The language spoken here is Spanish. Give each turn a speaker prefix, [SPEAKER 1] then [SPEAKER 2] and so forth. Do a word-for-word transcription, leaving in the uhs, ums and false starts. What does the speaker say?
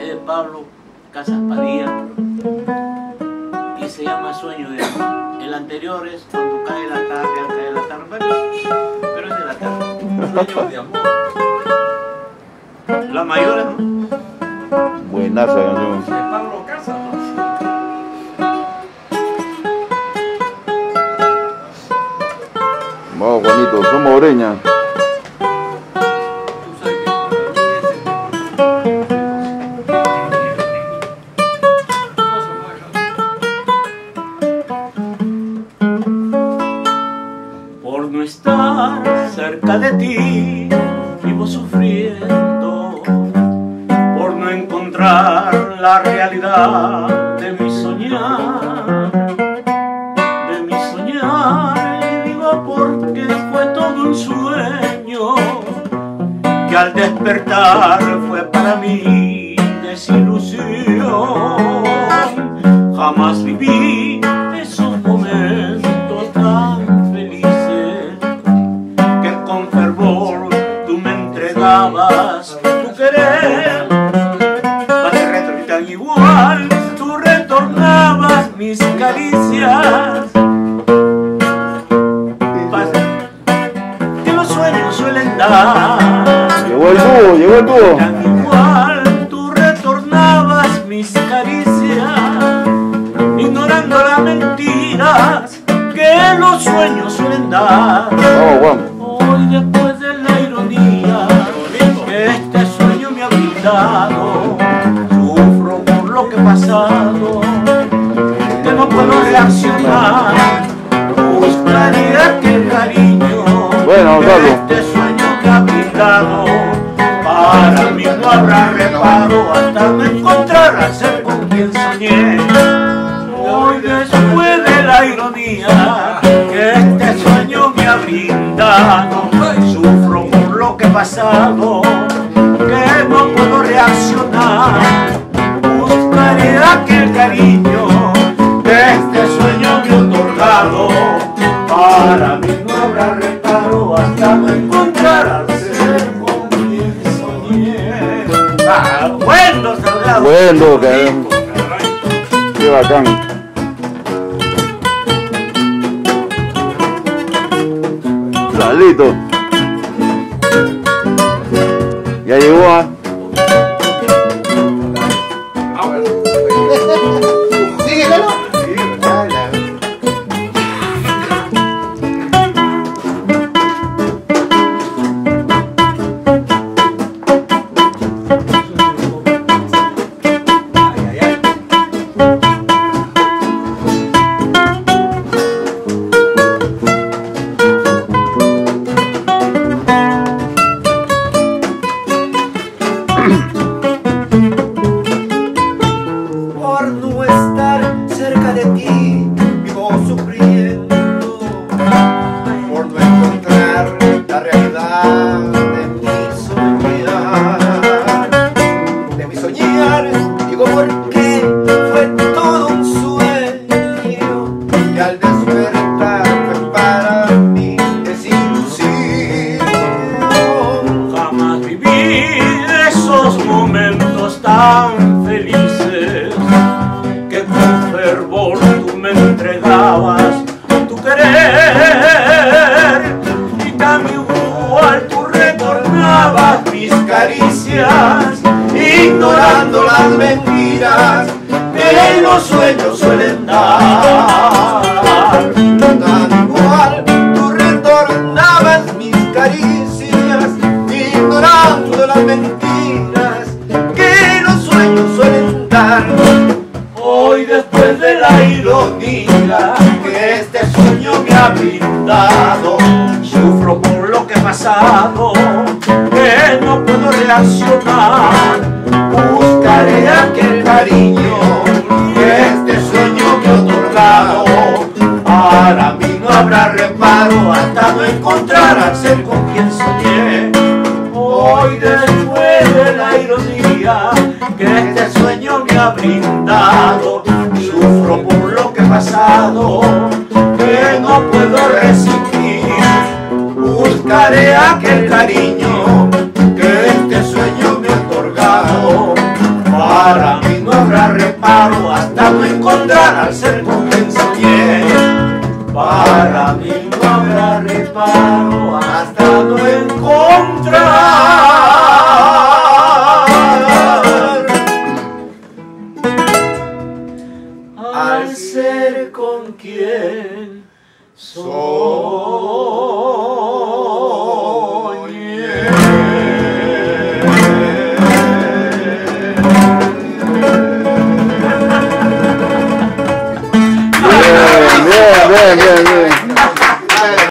[SPEAKER 1] de Pablo Casas Padilla y se llama Sueño de Amor. El anterior es Cuando cae la tarde, al caer la tarde, pero es de la tarde. Sueño de Amor. La mayor, ¿no?
[SPEAKER 2] Buenaza canción.
[SPEAKER 1] De Pablo Casas, ¿no?
[SPEAKER 2] Vamos, Juanito, somos Oreña.
[SPEAKER 1] Por no estar cerca de ti, vivo sufriendo. Por no encontrar la realidad de mi soñar, de mi soñar. Y digo porque fue todo un sueño, que al despertar fue para mí desilusión. Jamás viví esos momentos tan felices que con fervor tú me entregabas tu querer. Para retornar igual, tú retornabas mis caricias. Que los sueños suelen dar.
[SPEAKER 2] Llegó el dúo, llegó el dúo.
[SPEAKER 1] Tan igual, tú retornabas mis caricias, ignorando las mentiras que los sueños suelen dar.
[SPEAKER 2] Vamos, Juan.
[SPEAKER 1] Hoy, después de la ironía que este sueño me ha brindado, sufro por lo que he pasado, que no puedo reaccionar. Buscaría aquel cariño
[SPEAKER 2] Bueno,
[SPEAKER 1] que
[SPEAKER 2] Gonzalo.
[SPEAKER 1] este sueño me ha brindado. Para mí no habrá reparo hasta me encontrar a ser con quien soñé. Hoy, después de la ironía que este sueño me ha brindado, sufro por lo que he pasado, que no puedo reaccionar. Buscaré aquel cariño que este sueño me ha otorgado. Para mí no habrá reparo hasta no encontrar al ser con quien soñé. Ah, bueno, Salgado.
[SPEAKER 2] Bueno, cabrón. Qué bacán. Salito. Ya llegó, ¿ah?
[SPEAKER 3] Por no estar cerca de ti, vivo sufriendo. Por no encontrar la realidad de mi soñar, de mi soñar. Digo porque fue todo un sueño, que al despertar fue para mí desilusión.
[SPEAKER 1] Jamás viví esos momentos tan felices que con fervor tú me entregabas tu querer, y también igual tú retornabas mis caricias, ignorando las mentiras que los sueños suelen dar.
[SPEAKER 3] Tan igual, tú retornabas mis caricias, ignorando las mentiras que los sueños suelen dar.
[SPEAKER 1] Hoy, después de la ironía que este sueño me ha brindado, sufro por lo que he pasado, que no puedo reaccionar. Buscaré aquel cariño que este sueño me ha otorgado. Para mí no habrá reparo hasta no encontrar al ser con quien soñé. Hoy, después de la ironía que este sueño me ha brindado, sufro por lo que he pasado, que no puedo resistir. Buscaré aquel cariño que este sueño me ha otorgado. reparo hasta no encontrar al ser con quien se quiere. Para mí no habrá reparo hasta no encontrar al ser con quien soy.